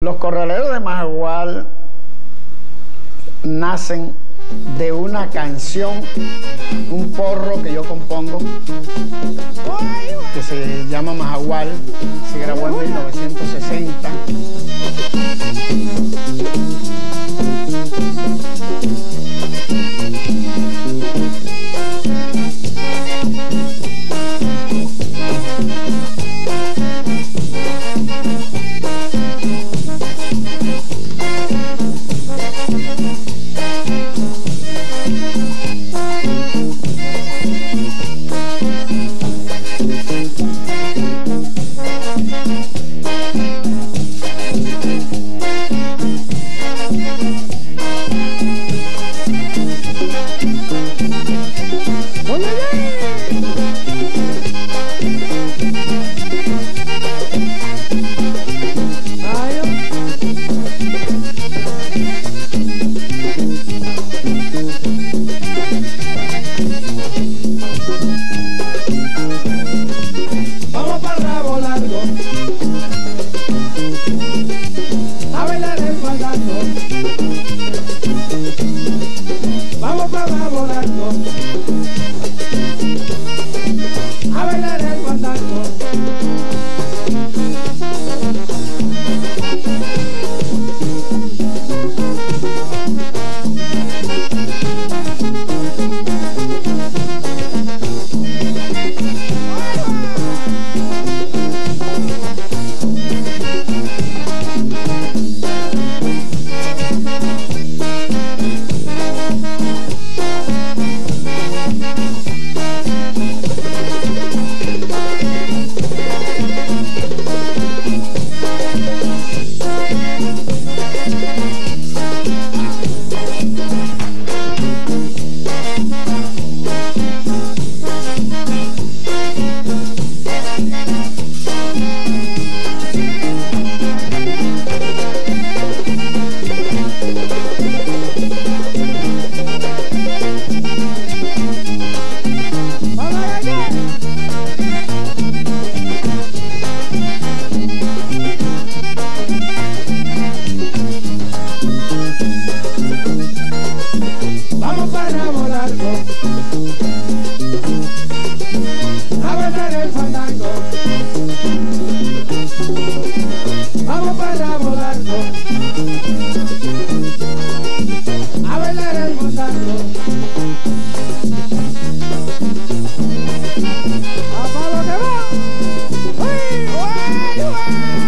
Los corraleros de Majagual nacen de una canción, un porro que yo compongo, que se llama Majagual, se grabó en 1960. Vamos para rabo largo a bailar el fandango. Vamos para rabo largo a bailar el fandango. Vamos para rabo largo a bailar el fandango. Vamos para rabo largo a bailar el fandango. ¡A palo que va! ¡Uy! ¡Uy! ¡Uy!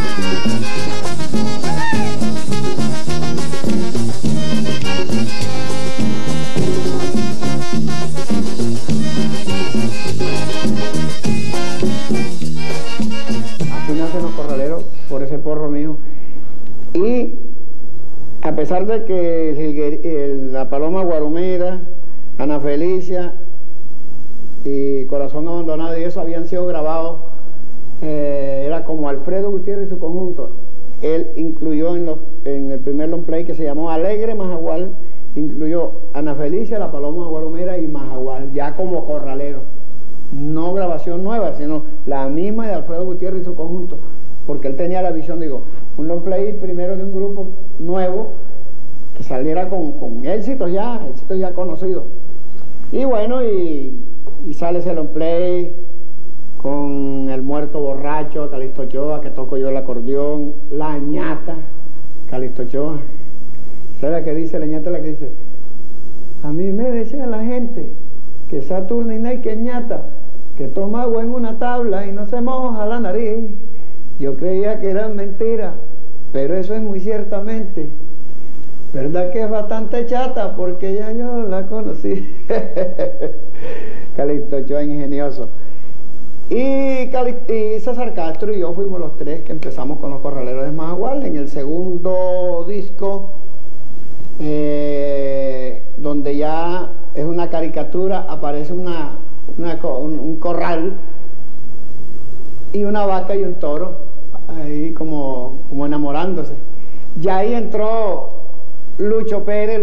Aquí nacen los corraleros por ese porro mío. Y a pesar de que la Paloma Guarumera, Ana Felicia y Corazón Abandonado y eso habían sido grabados, era como Alfredo Gutiérrez y su conjunto. Él incluyó en el primer long play, que se llamó Alegre Majagual, incluyó Ana Felicia, la Paloma Guarumera y Majagual, ya como corralero. No grabación nueva, sino la misma de Alfredo Gutiérrez y su conjunto, porque él tenía la visión, digo, un long play primero de un grupo nuevo que saliera con éxitos ya conocidos. Y bueno, y sale ese long play con El Muerto Borracho, Calixto Ochoa, que toco yo el acordeón, La Ñata, Calixto Ochoa. ¿Sabes la que dice La Ñata? La que dice: a mí me decía la gente que Saturnina y que Ñata, que toma agua en una tabla y no se moja la nariz. Yo creía que eran mentiras, pero eso es muy ciertamente. ¿Verdad que es bastante chata? Porque ya yo la conocí. Calixto Ochoa, ingenioso. Y César Castro y yo fuimos los tres que empezamos con los corraleros de Majagual. En el segundo disco, donde ya es una caricatura, aparece un corral y una vaca y un toro, ahí como enamorándose. Ya ahí entró Lucho Pérez,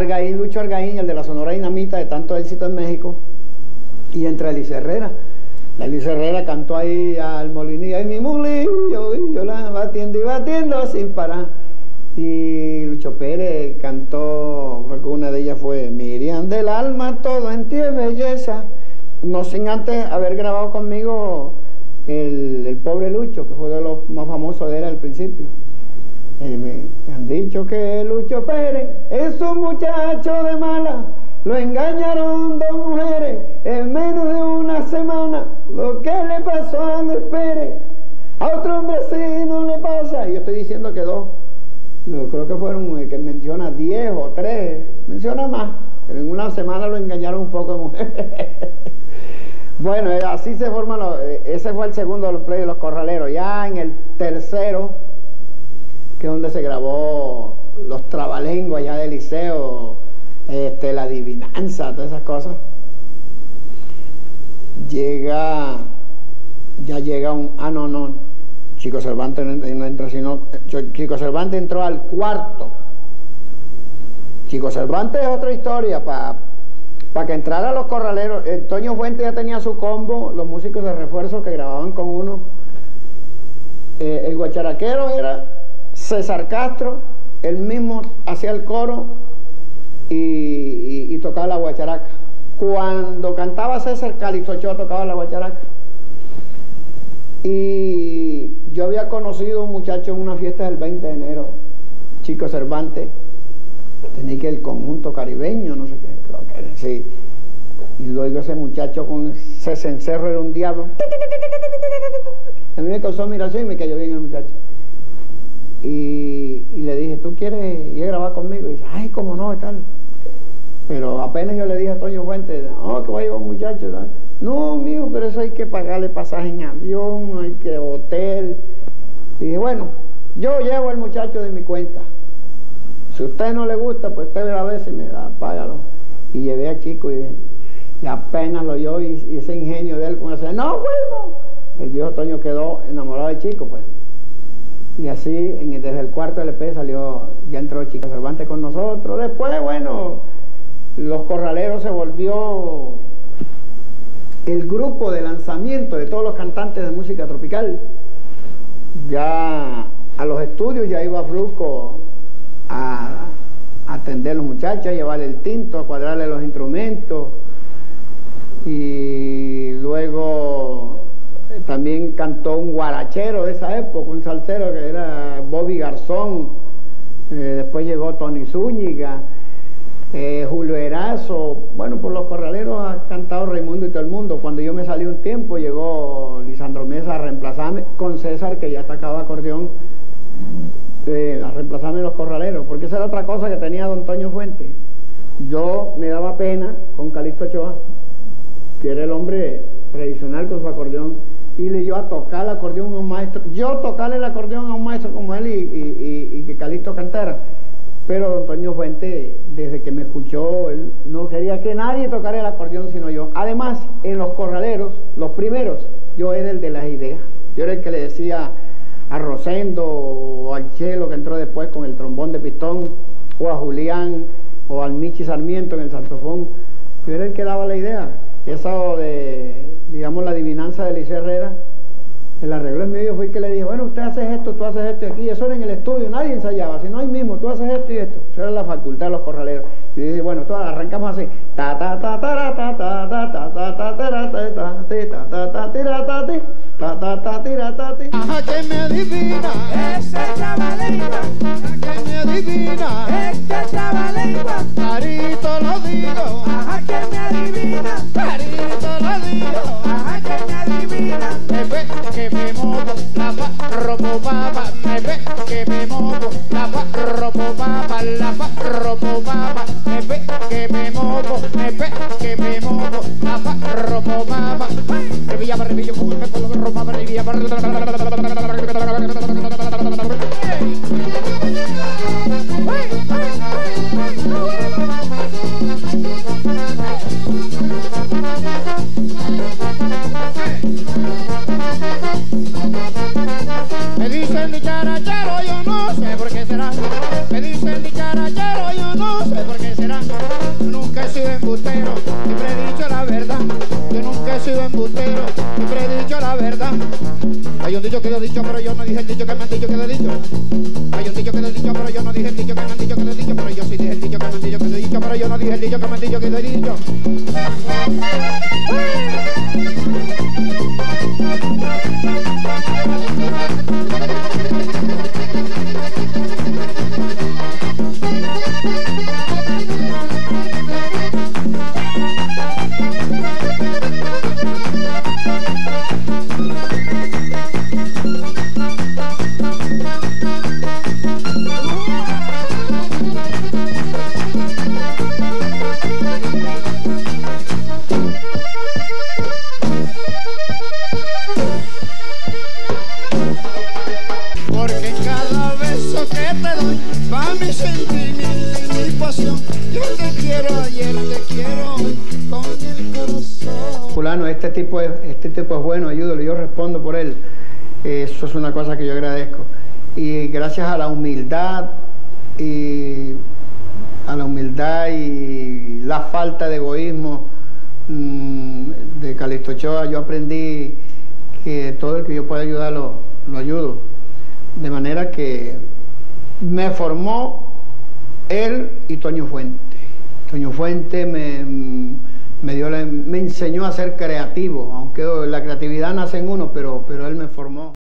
Lucho Argaín, el de la Sonora Dinamita, de tanto éxito en México, y entra Elise Herrera. La Luis Herrera cantó ahí al molinillo, ay mi molillo, y yo la batiendo y batiendo sin parar. Y Lucho Pérez cantó, creo que una de ellas fue Miriam del alma, todo en ti es belleza. No sin antes haber grabado conmigo el pobre Lucho, que fue de los más famosos de él al principio. Me han dicho que Lucho Pérez es un muchacho de mala, lo engañaron dos mujeres en menos de una semana. Lo que le pasó a Luis Pérez, a otro hombre sí no le pasa. Y yo estoy diciendo que dos, creo que fueron el que menciona 10 o 3, menciona más, que en una semana lo engañaron un poco de mujeres. Bueno, así se forman ese fue el segundo de los play de los corraleros. Ya en el tercero, que es donde se grabó los trabalenguas ya del liceo, la adivinanza, todas esas cosas, ya llega un, no, Chico Cervantes no entra, sino, Chico Cervantes entró al cuarto. Chico Cervantes es otra historia, para que entrara a los corraleros. Toño Fuentes ya tenía su combo, los músicos de refuerzo que grababan con uno. El guacharaquero era César Castro, él mismo hacía el coro y tocaba la guacharaca. Cuando cantaba César, Calixto Ochoa tocaba la guacharaca. Y yo había conocido a un muchacho en una fiesta del 20 de enero, Chico Cervantes, tenía que el conjunto caribeño, no sé qué, creo que era, sí. Y luego ese muchacho con ese cencerro era un diablo. A mí me causó admiración y me cayó bien el muchacho. Y le dije, ¿tú quieres ir a grabar conmigo? Y dice, ay, cómo no, y tal. Pero apenas yo le dije a Toño Fuentes, no, que va a llevar un muchacho, ¿sabes? No, mijo, pero eso hay que pagarle pasaje en avión, hay que hotel. Y dije, bueno, yo llevo al muchacho de mi cuenta. Si a usted no le gusta, pues usted verá a ver si me da, págalo. Y llevé a Chico y apenas lo oyó y ese ingenio de él con ese, no, Wilmo. El viejo Toño quedó enamorado de Chico, pues. Y así, desde el cuarto LP ya entró Chico Cervantes con nosotros. Después, bueno, Los Corraleros se volvió el grupo de lanzamiento de todos los cantantes de música tropical. Ya a los estudios ya iba Brusco a atender a los muchachos, a llevarle el tinto, a cuadrarle los instrumentos. Y luego también cantó un guarachero de esa época, un salsero que era Bobby Garzón. Después llegó Tony Zúñiga, Julio Erazo. Bueno, por Los Corraleros ha cantado Raimundo y todo el mundo. Cuando yo me salí un tiempo, llegó Lisandro Mesa a reemplazarme con César, que ya tocaba acordeón, a reemplazarme en Los Corraleros, porque esa era otra cosa que tenía don Toño Fuentes. Yo me daba pena con Calixto Ochoa, que era el hombre tradicional con su acordeón, y le dio a tocar el acordeón a un maestro, yo tocarle el acordeón a un maestro como él y que Calixto cantara. Pero don Toño Fuentes, desde que me escuchó, él no quería que nadie tocara el acordeón sino yo. Además, en Los Corraleros, los primeros, yo era el de las ideas. Yo era el que le decía a Rosendo o al Chelo, que entró después con el trombón de pistón, o a Julián, o al Michi Sarmiento en el saxofón. Yo era el que daba la idea. Eso de, digamos, la adivinanza de Eliseo Herrera, el arreglo es mío. Yo fui el que le dije, bueno, usted hace esto, tú haces esto y aquí. Eso era en el estudio, nadie ensayaba, sino ahí mismo, tú haces esto y esto. Eso era la facultad de Los Corraleros. Y dije, bueno, todas arrancamos así. Ta ta ta ta ta ta ta ta ta ta ta ta ta ta ta ta ta. Ajá, que me adivina ese trabalengua, que me adivina este trabalengua, clarito lo digo, ajá, que me adivina, clarito lo digo, ajá, que me adivina, me ve que me movo, la pa robo baba, me ve que me movo, la pa robo baba, la pa robo baba, me ve que me movo, me ve que me movo, la pa robo baba, revilla para revilla, me pongo ropa para revilla para dicho, pero yo no dije el dicho que me han dicho que lo he dicho, pero yo sí dije el dicho que me han dicho que lo he dicho, pero yo no dije el dicho que me han dicho que lo he dicho. Porque en cada beso que te doy va mi sentimiento y mi pasión. Yo te quiero ayer, te quiero hoy con el corazón. Fulano, este tipo es bueno, ayúdalo, yo respondo por él. Eso es una cosa que yo agradezco. Y gracias a la humildad y la falta de egoísmo de Calixto Ochoa, yo aprendí que todo el que yo pueda ayudar lo ayudo. De manera que me formó él y Toño Fuente. Toño Fuente me enseñó a ser creativo, aunque la creatividad nace en uno, pero él me formó.